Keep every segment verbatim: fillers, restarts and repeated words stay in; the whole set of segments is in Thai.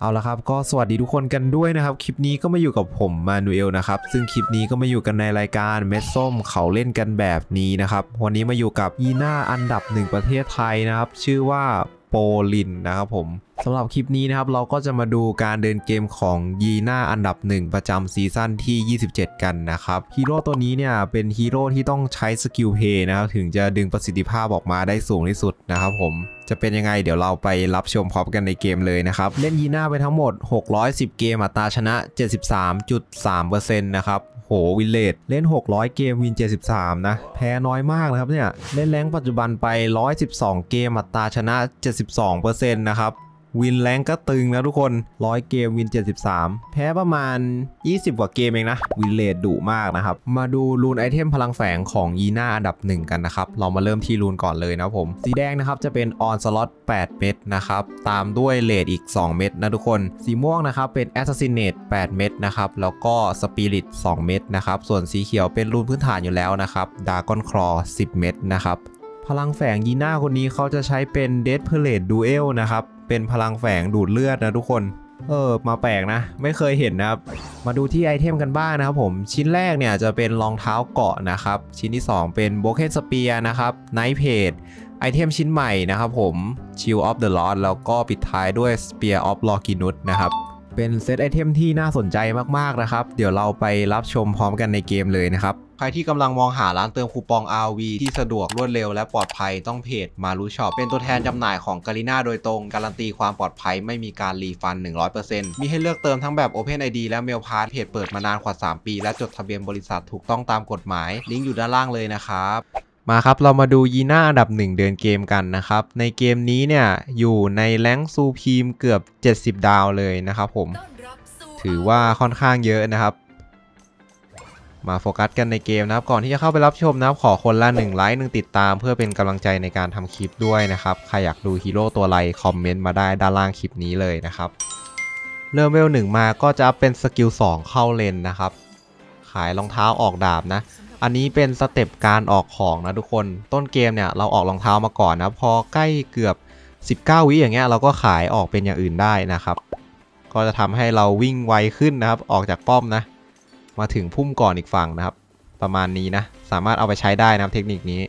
เอาละครับก็สวัสดีทุกคนกันด้วยนะครับคลิปนี้ก็มาอยู่กับผมมานูเอลนะครับซึ่งคลิปนี้ก็มาอยู่กันในรายการเม็ดส้มเขาเล่นกันแบบนี้นะครับวันนี้มาอยู่กับยีน่าอันดับหนึ่งประเทศไทยนะครับชื่อว่าโปลินนะครับผมสำหรับคลิปนี้นะครับเราก็จะมาดูการเดินเกมของยีน่าอันดับหนึ่งประจำซีซั่นที่ยี่สิบเจ็ดกันนะครับฮีโร่ตัวนี้เนี่ยเป็นฮีโร่ที่ต้องใช้สกิลเพย์นะครับถึงจะดึงประสิทธิภาพออกมาได้สูงที่สุดนะครับผมจะเป็นยังไงเดี๋ยวเราไปรับชมพร้อมกันในเกมเลยนะครับเล่นยีน่าไปทั้งหมดหกร้อยสิบเกมอัตราชนะ เจ็ดสิบสามจุดสามเปอร์เซ็นต์ นะครับโหวินเลทเล่นหกร้อยเกมวินเจ็ดสิบสามนะแพ้น้อยมากนะครับเนี่ยเล่นแรงปัจจุบันไปหนึ่งร้อยสิบสองเกมอัตราชนะ เจ็ดสิบสองเปอร์เซ็นต์ นะครับวินแรงก็ตึงนะทุกคนหนึ่งร้อยเกมวินเจ็ดสิบสามแพ้ประมาณยี่สิบกว่าเกมเองนะวินเลทดุมากนะครับมาดูรูนไอเทมพลังแฝงของยีน่าอันดับหนึ่งกันนะครับเรามาเริ่มที่รูนก่อนเลยนะผมสีแดงนะครับจะเป็นออนสล็อตแปดเม็ดนะครับตามด้วยเลดอีกสองเม็ดนะทุกคนสีม่วงนะครับเป็นแอสซัสซิเนตแปดเม็ดนะครับแล้วก็สปิริตสองเม็ดนะครับส่วนสีเขียวเป็นรูนพื้นฐานอยู่แล้วนะครับดากอนคลอสิบเม็ดนะครับพลังแฝงยีน่าคนนี้เขาจะใช้เป็นเดดเพลทดูเอลนะครับเป็นพลังแฝงดูดเลือดนะทุกคนเออมาแปลกนะไม่เคยเห็นนะครับมาดูที่ไอเทมกันบ้างนะครับผมชิ้นแรกเนี่ยจะเป็นรองเท้าเกาะนะครับชิ้นที่สองเป็นโบเกนสเปียร์นะครับไนท์เพจไอเทมชิ้นใหม่นะครับผมชิลออฟเดอะลอร์ดแล้วก็ปิดท้ายด้วยสเปียร์ออฟลอกินุสนะครับเป็นเซตไอเทมที่น่าสนใจมากๆนะครับเดี๋ยวเราไปรับชมพร้อมกันในเกมเลยนะครับใครที่กำลังมองหาร้านเติมคูปอง อาร์ วี ที่สะดวกรวดเร็วและปลอดภัยต้องเพจมารูช็อปเป็นตัวแทนจำหน่ายของกาลิน่าโดยตรงการันตีความปลอดภัยไม่มีการรีฟัน หนึ่งร้อยเปอร์เซ็นต์ มีให้เลือกเติมทั้งแบบ Open ไอ ดี และ Mail Pass เพจเปิดมานานกว่าสามปีและจดทะเบียนบริษัทถูกต้องตามกฎหมายลิงก์อยู่ด้านล่างเลยนะครับมาครับเรามาดูยีน่าอันดับหนึ่งเดินเกมกันนะครับในเกมนี้เนี่ยอยู่ในแรงค์ซูพรีมเกือบเจ็ดสิบดาวเลยนะครับผมถือว่าค่อนข้างเยอะนะครับมาโฟกัสกันในเกมนะครับก่อนที่จะเข้าไปรับชมนะครับขอคนละหนึ่งไลค์หนึ่งติดตามเพื่อเป็นกำลังใจในการทำคลิปด้วยนะครับใครอยากดูฮีโร่ตัวอะไรคอมเมนต์มาได้ด้านล่างคลิปนี้เลยนะครับเริ่มเวลหนึ่งมาก็จะเป็นสกิลสองเข้าเลนนะครับขายรองเท้าออกดาบนะอันนี้เป็นสเต็ปการออกของนะทุกคนต้นเกมเนี่ยเราออกรองเท้ามาก่อนนะพอใกล้เกือบสิบเก้าวิอย่างเงี้ยเราก็ขายออกเป็นอย่างอื่นได้นะครับก็จะทำให้เราวิ่งไวขึ้นนะครับออกจากป้อมนะมาถึงพุ่มก่อนอีกฝั่งนะครับประมาณนี้นะสามารถเอาไปใช้ได้นะครับเทคนิคนี้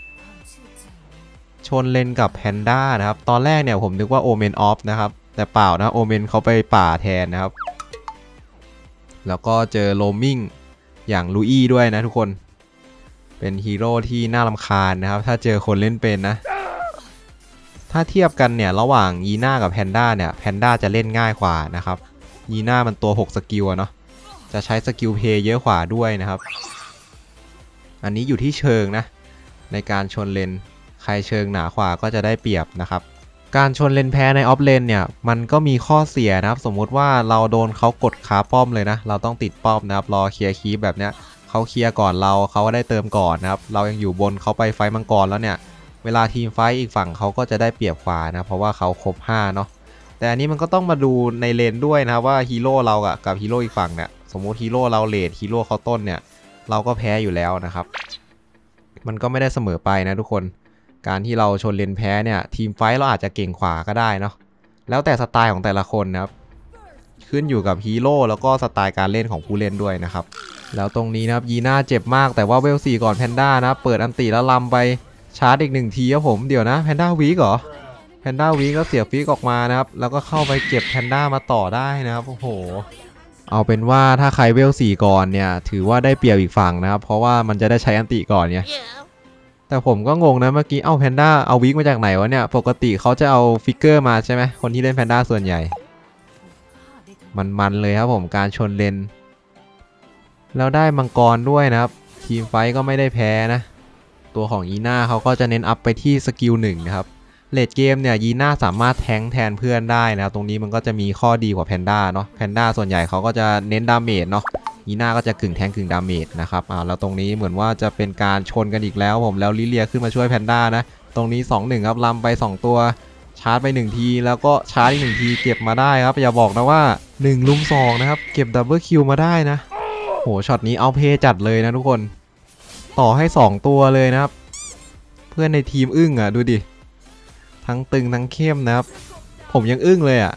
ชนเลนกับแพนด้านะครับตอนแรกเนี่ยผมนึกว่าโอเมนออฟนะครับแต่เปล่านะโอเมนเขาไปป่าแทนนะครับแล้วก็เจอโรมมิ่งอย่างลูอี้ด้วยนะทุกคนเป็นฮีโร่ที่น่ารำคาญนะครับถ้าเจอคนเล่นเป็นนะถ้าเทียบกันเนี่ยระหว่างยีน่ากับแพนด้าเนี่ยแพนด้าจะเล่นง่ายกว่านะครับยีน่ามันตัวหกสกิลเนาะจะใช้สกิลเพย์เยอะกว่าด้วยนะครับอันนี้อยู่ที่เชิงนะในการชนเลนใครเชิงหนากว่าก็จะได้เปรียบนะครับการชนเลนแพ้ในออฟเลนเนี่ยมันก็มีข้อเสียนะครับสมมุติว่าเราโดนเขากดขาป้อมเลยนะเราต้องติดป้อมนะครับรอเคลียร์คีปแบบเนี้ยเขาเคลียร์ก่อนเราเขาก็ได้เติมก่อนนะครับเรายังอยู่บนเขาไปไฟมังกรแล้วเนี่ยเวลาทีมไฟอีกฝั่งเขาก็จะได้เปรียบกว่านะเพราะว่าเขาครบห้าเนาะแต่อันนี้มันก็ต้องมาดูในเลนด้วยนะครับว่าฮีโร่เรากับฮีโร่อีกฝั่งเนี่ยสมมติฮีโร่เราเลดฮีโร่เขาต้นเนี่ยเราก็แพ้อยู่แล้วนะครับมันก็ไม่ได้เสมอไปนะทุกคนการที่เราชนเลนแพ้เนี่ยทีมไฟเราอาจจะเก่งขวาก็ได้เนาะแล้วแต่สไตล์ของแต่ละคนนะครับขึ้นอยู่กับฮีโร่แล้วก็สไตล์การเล่นของผู้เล่นด้วยนะครับแล้วตรงนี้นะครับยีน่าเจ็บมากแต่ว่าเวลสี่ก่อนแพนด้านะเปิดอันติแล้วลำไปชาร์จอีกหนึ่งทีครับผมเดี๋ยวนะแพนด้าวีกเหรอแพนด้าวีก็เสียฟิกออกมานะครับแล้วก็เข้าไปเก็บแพนด้ามาต่อได้นะครับโอ้โหเอาเป็นว่าถ้าใครเวลสี่ก่อนเนี่ยถือว่าได้เปรียบอีกฝั่งนะครับเพราะว่ามันจะได้ใช้อันติก่อนเนี่ยแต่ผมก็งงนะเมื่อกี้เอาแพนด้าเอาวิกมาจากไหนวะเนี่ยปกติเขาจะเอาฟิกเกอร์มาใช่ไหมคนที่เล่นแพนด้าส่วนใหญ่มันๆเลยครับผมการชนเลนแล้วได้มังกรด้วยนะครับทีมไฟก็ไม่ได้แพ้นะตัวของยีน่าเขาก็จะเน้นอัพไปที่สกิลหนึ่งนะครับเลดเกมเนี่ยยีน่าสามารถแทงแทนเพื่อนได้นะตรงนี้มันก็จะมีข้อดีกว่าแพนด้าเนาะแพนด้าส่วนใหญ่เขาก็จะเน้นดาเมจเนาะยีน่าก็จะกึ่งแทงกึ่งดาเมจนะครับอ่าแล้วตรงนี้เหมือนว่าจะเป็นการชนกันอีกแล้วผมแล้วลิเลียขึ้นมาช่วยแพนด้านะตรงนี้ สองหนึ่ง ครับลำไปสองตัวชาร์จไปหนึ่งทีแล้วก็ชาร์จอีกหนึ่งทีเก็บมาได้ครับอย่าบอกนะว่าหนึ่งลุมสองนะครับเก็บดับเบิลคิวมาได้นะโหช็อตนี้เอาเพย์จัดเลยนะทุกคนต่อให้สองตัวเลยนะครับเพื่อนในทีมอึ้งอ่ะดูดิทั้งตึงทั้งเข้มนะครับผมยังอึ้งเลยอ่ะ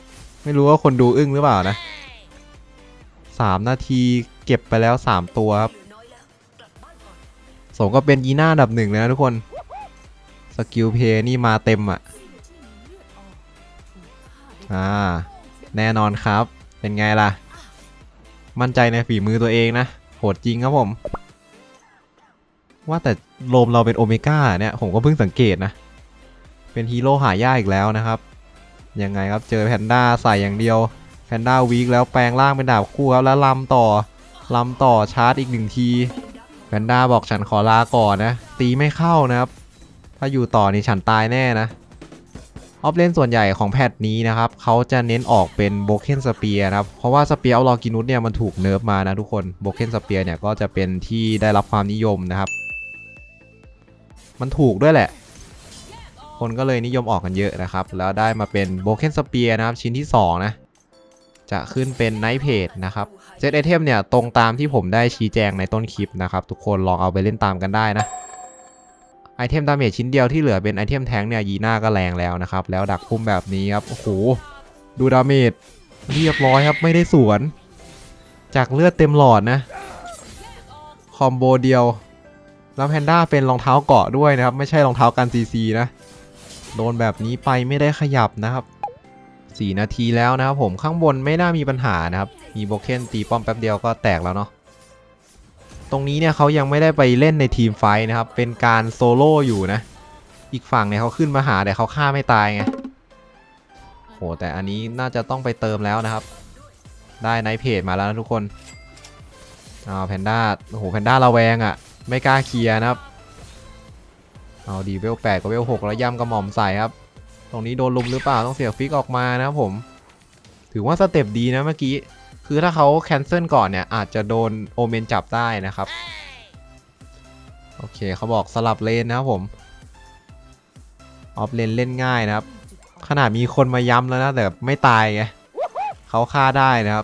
ไม่รู้ว่าคนดูอึ้งหรือเปล่านะสามนาทีเก็บไปแล้วสามตัวครับสมก็เป็นยีน่าอันดับหนึ่งเลยนะทุกคนสกิลเพย์นี่มาเต็มอ่ะอ่าแน่นอนครับเป็นไงล่ะมั่นใจในฝีมือตัวเองนะโหดจริงครับผมว่าแต่โลมเราเป็นโอเมก้าเนี่ยผมก็เพิ่งสังเกตนะเป็นฮีโร่หายากอีกแล้วนะครับยังไงครับเจอแพนด้าใส่อย่างเดียวแพนด้าวีคแล้วแปลงร่างเป็นดาบคู่ครับแล้วลำต่อลำต่อชาร์จอีกหนึ่งทีแพนด้าบอกฉันขอลาก่อนนะตีไม่เข้านะครับถ้าอยู่ต่อนี่ฉันตายแน่นะออฟเลนส่วนใหญ่ของแพทนี้นะครับเขาจะเน้นออกเป็นโบเคนสเปียร์นะครับเพราะว่าสเปียร์เอาลอกินุสเนี่ยมันถูกเนิร์ฟมานะทุกคนโบเคนสเปียร์เนี่ยก็จะเป็นที่ได้รับความนิยมนะครับมันถูกด้วยแหละคนก็เลยนิยมออกกันเยอะนะครับแล้วได้มาเป็นโบเคนสเปียร์นะครับชิ้นที่สองนะจะขึ้นเป็นไนท์เพจนะครับเซตไอเทมเนี่ยตรงตามที่ผมได้ชี้แจงในต้นคลิปนะครับทุกคนลองเอาไปเล่นตามกันได้นะไอเทมดาเมจชิ้นเดียวที่เหลือเป็นไอเทมแทงเนี่ยยีน่าก็แรงแล้วนะครับแล้วดักพุ่มแบบนี้ครับโอ้โหดูดาเมจเรียบร้อยครับไม่ได้สวนจากเลือดเต็มหลอดนะคอมโบเดียวแล้วแพนด้าเป็นรองเท้าเกาะด้วยนะครับไม่ใช่รองเท้ากันซีซีนะโดนแบบนี้ไปไม่ได้ขยับนะครับสี่นาทีแล้วนะครับผมข้างบนไม่น่ามีปัญหานะครับมีโบเคนตีป้อมแป๊บเดียวก็แตกแล้วเนาะตรงนี้เนี่ยเขายังไม่ได้ไปเล่นในทีมไฟนะครับเป็นการโซโล่อยู่นะอีกฝั่งเนี่ยเขาขึ้นมาหาแต่เขาฆ่าไม่ตายไงโหแต่อันนี้น่าจะต้องไปเติมแล้วนะครับได้ไนท์เพจมาแล้วนะทุกคนอ้าวแพนด้าโอ้โหแพนด้าระแวงอ่ะไม่กล้าเคลียร์นะครับเอาดีเวลแปดกับเวลหกแล้วย่ำกระหม่อมใส่ครับตรงนี้โดนลุมหรือเปล่าต้องเสียฟิกออกมานะครับผมถือว่าสเต็ปดีนะเมื่อกี้คือถ้าเขาแคนเซิลก่อนเนี่ยอาจจะโดนโอเมนจับได้นะครับโอเคเขาบอกสลับเลนนะครับผมออฟเลนเล่นง่ายนะครับขนาดมีคนมาย้ำแล้วนะแต่ไม่ตายไงเขาฆ่าได้นะครับ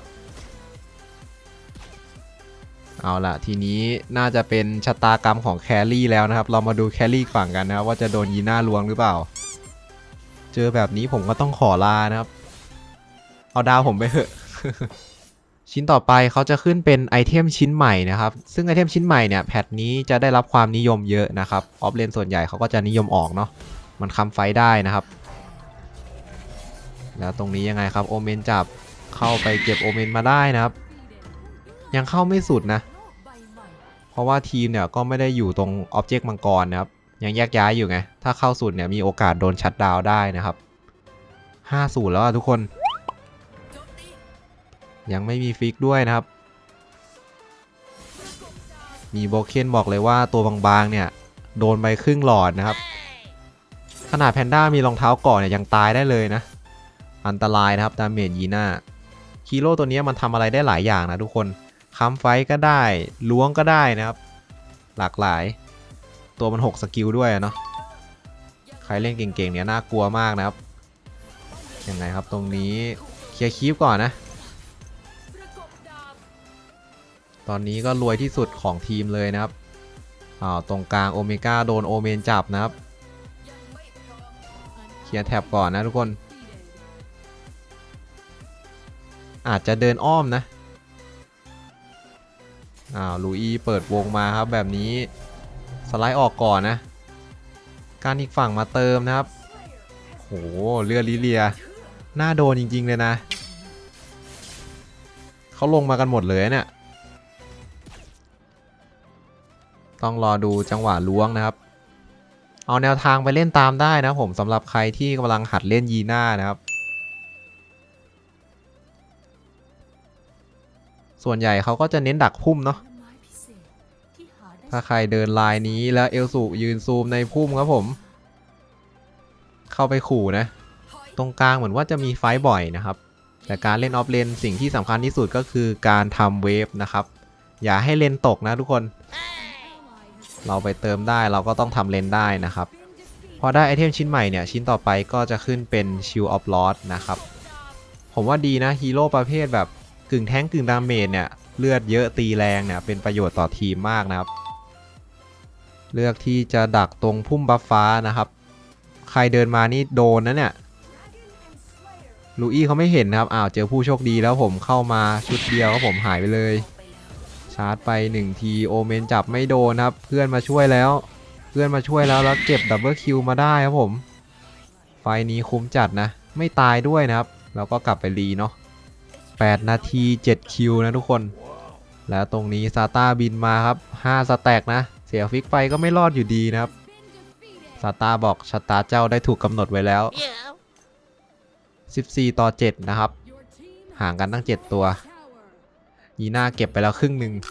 เอาล่ะทีนี้น่าจะเป็นชะตากรรมของแครี่แล้วนะครับเรามาดูแครี่ฝั่งกันนะครับว่าจะโดนยีน่าลวงหรือเปล่าเจอแบบนี้ผมก็ต้องขอลานะครับเอาดาวผมไปเถอะ ชิ้นต่อไปเขาจะขึ้นเป็นไอเทมชิ้นใหม่นะครับซึ่งไอเทมชิ้นใหม่เนี่ยแพทนี้จะได้รับความนิยมเยอะนะครับออฟเลนส่วนใหญ่เขาก็จะนิยมออกเนาะมันคำไฟได้นะครับแล้วตรงนี้ยังไงครับโอเมนจับเข้าไปเก็บโอเมนมาได้นะครับยังเข้าไม่สุดนะเพราะว่าทีมเนี่ยก็ไม่ได้อยู่ตรงอ็อบเจกต์มังกรนะครับยังแยกย้ายอยู่ไงถ้าเข้าสุดเนี่ยมีโอกาสโดนชัตดาวน์ได้นะครับห้าศูนย์แล้วทุกคนยังไม่มีฟิกด้วยนะครับมีโบเคนบอกเลยว่าตัวบางๆเนี่ยโดนไปครึ่งหลอดนะครับขนาดแพนด้ามีรองเท้าเกาะเนี่ยยังตายได้เลยนะอันตรายนะครับดาเมจยีน่าฮีโร่ตัวนี้มันทำอะไรได้หลายอย่างนะทุกคนค้ำไฟก็ได้ล้วงก็ได้นะครับหลากหลายตัวมันหกสกิลด้วยเนาะใครเล่นเก่งๆเนี่ยน่ากลัวมากนะครับยังไงครับตรงนี้เคลียร์คีปก่อนนะตอนนี้ก็รวยที่สุดของทีมเลยนะครับอ้าวตรงกลางโอเมก้าโดนโอเมนจับนะครับเคลียร์แท็บก่อนนะทุกคนอาจจะเดินอ้อมนะอ้าวลูอี้เปิดวงมาครับแบบนี้สไลด์ออกก่อนนะการอีกฝั่งมาเติมนะครับโหเรือลิเลียหน้าโดนจริงๆเลยนะเขาลงมากันหมดเลยเนี่ยต้องรอดูจังหวะล้วงนะครับเอาแนวทางไปเล่นตามได้นะผมสำหรับใครที่กำลังหัดเล่นยีน่านะครับส่วนใหญ่เขาก็จะเน้นดักพุ่มเนาะถ้าใครเดินลายนี้แล้วเอลสุยืนซูมในพุ่มครับผมเข้าไปขู่นะตรงกลางเหมือนว่าจะมีไฟบ่อยนะครับแต่การเล่นออฟเลนสิ่งที่สำคัญที่สุดก็คือการทำเวฟนะครับอย่าให้เลนตกนะทุกคนเราไปเติมได้เราก็ต้องทำเลนได้นะครับพอได้ไอเทมชิ้นใหม่เนี่ยชิ้นต่อไปก็จะขึ้นเป็นชิลออฟลอสนะครับผมว่าดีนะฮีโร่ประเภทแบบกึ่งแท้งกึ่งดาเมจเนี่ยเลือดเยอะตีแรงเนี่ยเป็นประโยชน์ต่อทีมมากนะครับเลือกที่จะดักตรงพุ่มบัฟฟ้านะครับใครเดินมานี่โดนนะเนี่ยลูอี้เขาไม่เห็นนะครับอ้าวเจอผู้โชคดีแล้วผมเข้ามาชุดเดียวครับผมหายไปเลยชาร์จไปหนึ่งทีโอเมนจับไม่โดนครับเพื่อนมาช่วยแล้วเพื่อนมาช่วยแล้วแล้วเก็บดับเบิลคิวมาได้ครับผมไฟนี้คุ้มจัดนะไม่ตายด้วยนะครับแล้วก็กลับไปรีเนาะแปดนาทีเจ็ดคิวนะทุกคนแล้วตรงนี้ซาต้าบินมาครับห้าสแต็กนะเสียฟิกไปก็ไม่รอดอยู่ดีนะครับซาต้าบอกชะตาเจ้าได้ถูกกำหนดไว้แล้วสิบสี่ต่อเจ็ดนะครับห่างกันตั้งเจ็ดตัวยีน่าเก็บไปแล้วครึ่งหนึ่ง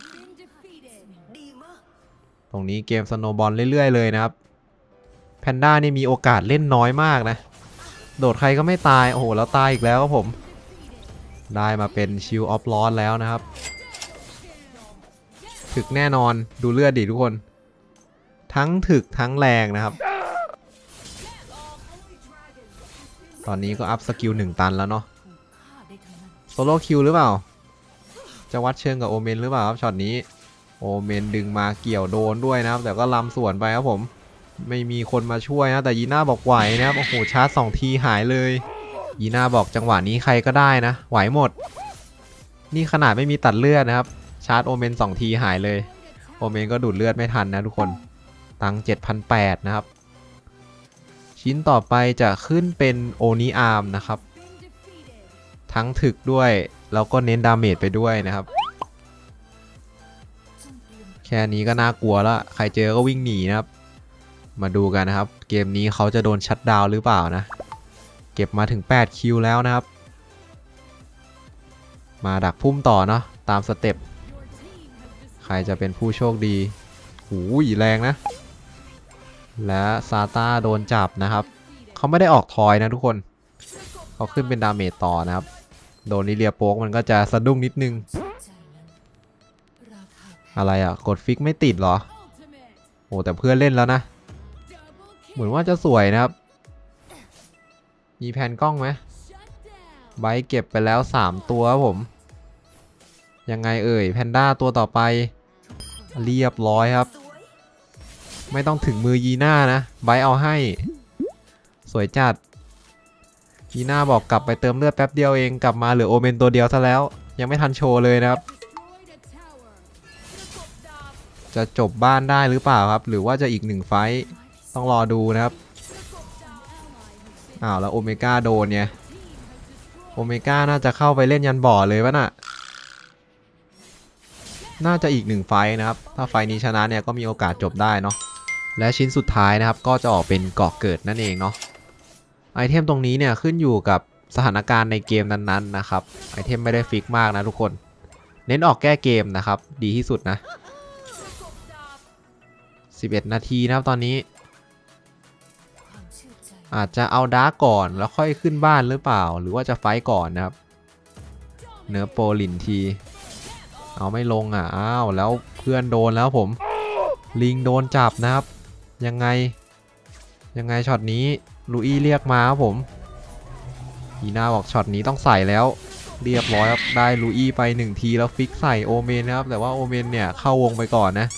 ตรงนี้เกมสโนว์บอลเรื่อยๆเลยนะครับแพนด้านี่มีโอกาสเล่นน้อยมากนะโดดใครก็ไม่ตายโอ้โหแล้วตายอีกแล้วครับผมได้มาเป็นชิลออฟลอสแล้วนะครับถึกแน่นอนดูเลือดดิทุกคนทั้งถึกทั้งแรงนะครับตอนนี้ก็อัพสกิลหนึ่งตันแล้วเนาะโซโล่คิวหรือเปล่าจะวัดเชิงกับโอเมนหรือเปล่าครับช็อตนี้โอเมนดึงมาเกี่ยวโดนด้วยนะครับแต่ก็ลำสวนไปครับผมไม่มีคนมาช่วยนะแต่ยีน่าบอกไหวนะครับโอ้โหชาร์จสองทีหายเลยยีน่าบอกจังหวะนี้ใครก็ได้นะไหวหมดนี่ขนาดไม่มีตัดเลือดนะครับชาร์จโอเมนสองทีหายเลยโอเมนก็ดูดเลือดไม่ทันนะทุกคนตัง เจ็ดพันแปดร้อย นะครับชิ้นต่อไปจะขึ้นเป็นโอนิอาร์มนะครับทั้งถึกด้วยแล้วก็เน้นดาเมจไปด้วยนะครับแค่นี้ก็น่ากลัวแล้วใครเจอก็วิ่งหนีนะครับมาดูกันนะครับเกมนี้เขาจะโดนชัตดาวน์หรือเปล่านะเก็บมาถึงแปดคิวแล้วนะครับมาดักพุ่มต่อเนาะตามสเต็ปใครจะเป็นผู้โชคดีหูยแรงนะและซาต้าโดนจับนะครับเขาไม่ได้ออกทอยนะทุกคนเขาขึ้นเป็นดาเมจต่อนะครับโดนลิเลียโป๊กมันก็จะสะดุ้งนิดนึงอะไรอ่ะกดฟิกไม่ติดเหรอโอ้แต่เพื่อนเล่นแล้วนะเหมือนว่าจะสวยนะครับมีแผ่นกล้องไหมไบค์เก็บไปแล้วสามตัวครับผมยังไงเอ่ยแพนด้าตัวต่อไปเรียบร้อยครับไม่ต้องถึงมือยีน่านะไบค์เอาให้สวยจัดยีน่าบอกกลับไปเติมเลือดแป๊บเดียวเองกลับมาเหลือโอเมนตัวเดียวซะแล้วยังไม่ทันโชว์เลยนะครับจะจบบ้านได้หรือเปล่าครับหรือว่าจะอีกหนึ่งไฟต์ต้องรอดูนะครับอ้าวแล้วโอเมก้าโดนไงโอเมก้าน่าจะเข้าไปเล่นยันบ่อเลยวะน่ะน่าจะอีกหนึ่งไฟต์นะครับถ้าไฟต์นี้ชนะเนี่ยก็มีโอกาสจบได้เนาะและชิ้นสุดท้ายนะครับก็จะออกเป็นเกาะเกิดนั่นเองเนาะไอเทมตรงนี้เนี่ยขึ้นอยู่กับสถานการณ์ในเกมนั้นๆนะครับไอเทมไม่ได้ฟิกมากนะทุกคนเน้นออกแก้เกมนะครับดีที่สุดนะสิบเอ็ดนาทีนะครับตอนนี้อาจจะเอาดาร์กก่อนแล้วค่อยขึ้นบ้านหรือเปล่าหรือว่าจะไฟต์ก่อนนะครับเนื้อโปรลินทีเอาไม่ลงอ่ะอ้าวแล้วเพื่อนโดนแล้วผมลิงโดนจับนะครับยังไงยังไงช็อตนี้ลูอี้เรียกมาครับผมยีน่าบอกช็อตนี้ต้องใส่แล้วเรียบร้อยครับได้ลูอี้ไปหนึ่งทีแล้วฟิกใส่โอเมนนะครับแต่ว่าโอเมนเนี่ยเข้าวงไปก่อนนะ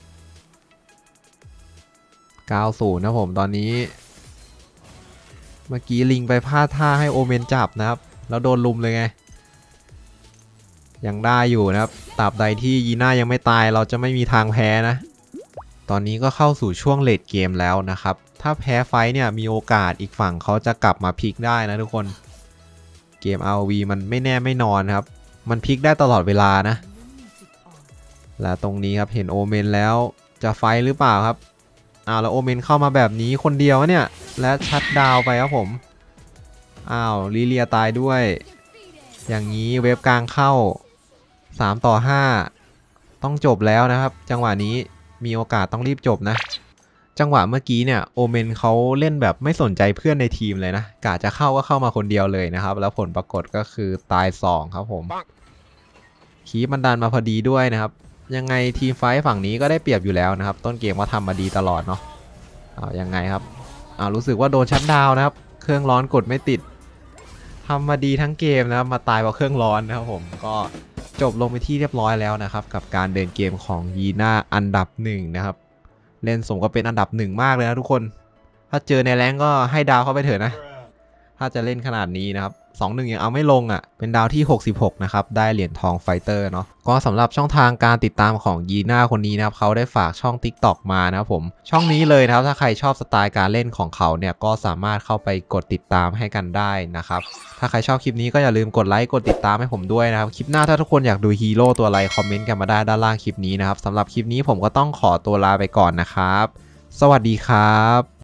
เก้าสิบนะผมตอนนี้เมื่อกี้ลิงไปพลาดท่าให้โอเมนจับนะครับแล้วโดนลุมเลยไงยังได้อยู่นะครับตราบใดที่ยีน่ายังไม่ตายเราจะไม่มีทางแพ้นะตอนนี้ก็เข้าสู่ช่วงเลดเกมแล้วนะครับถ้าแพ้ไฟเนี่ยมีโอกาสอีกฝั่งเขาจะกลับมาพลิกได้นะทุกคนเกม อาร์ โอ วี มันไม่แน่ไม่นอนครับมันพลิกได้ตลอดเวลานะและตรงนี้ครับเห็นโอเมนแล้วจะไฟหรือเปล่าครับอ้าวแล้วโอเมนเข้ามาแบบนี้คนเดียวเนี่ยและชัดดาวไปครับผมอ้าวลิเลียตายด้วยอย่างนี้เว็บกลางเข้าสามต่อห้าต้องจบแล้วนะครับจังหวะนี้มีโอกาสต้องรีบจบนะจังหวะเมื่อกี้เนี่ยโอเมนเขาเล่นแบบไม่สนใจเพื่อนในทีมเลยนะกะจะเข้าก็เข้ามาคนเดียวเลยนะครับแล้วผลปรากฏก็คือตายสองครับผมคีบมันดันมาพอดีด้วยนะครับยังไงทีมไฟฝั่งนี้ก็ได้เปรียบอยู่แล้วนะครับต้นเกมว่าทำมาดีตลอดเนาะเอายังไงครับเอารู้สึกว่าโดนชัตดาวน์นะครับเครื่องร้อนกดไม่ติดทำมาดีทั้งเกมนะครับมาตายเพราะเครื่องร้อนนะครับผมก็จบลงไปที่เรียบร้อยแล้วนะครับกับการเดินเกมของยีน่าอันดับหนึ่งนะครับเล่นสมกับเป็นอันดับหนึ่งมากเลยนะทุกคนถ้าเจอในแรงก็ให้ดาวเข้าไปเถอะนะถ้าจะเล่นขนาดนี้นะครับสองหนึ่งยังเอาไม่ลงอ่ะเป็นดาวที่หกสิบหกนะครับได้เหรียญทองไฟเตอร์เนาะก็สำหรับช่องทางการติดตามของยีน่าคนนี้นะครับเขาได้ฝากช่อง ติ๊กต็อก มานะครับผมช่องนี้เลยนะครับถ้าใครชอบสไตล์การเล่นของเขาเนี่ยก็สามารถเข้าไปกดติดตามให้กันได้นะครับถ้าใครชอบคลิปนี้ก็อย่าลืมกดไลค์กดติดตามให้ผมด้วยนะครับคลิปหน้าถ้าทุกคนอยากดูฮีโร่ตัวอะไรคอมเมนต์กันมาได้ด้านล่างคลิปนี้นะครับสำหรับคลิปนี้ผมก็ต้องขอตัวลาไปก่อนนะครับสวัสดีครับ